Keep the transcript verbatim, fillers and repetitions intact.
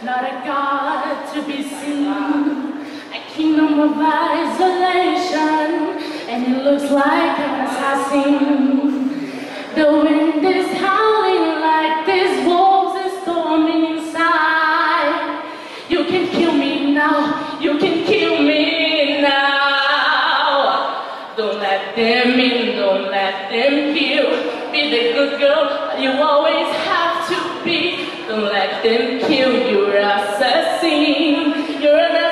not a god to be seen, a kingdom of isolation, and it looks like an assassin. The wind is howling like these wolves are storming inside. You can kill me now, you can kill me now. Don't let them in, don't let them kill. Be the good girl you always have to be. Don't let them kill, you're an assassin. You're an assassin.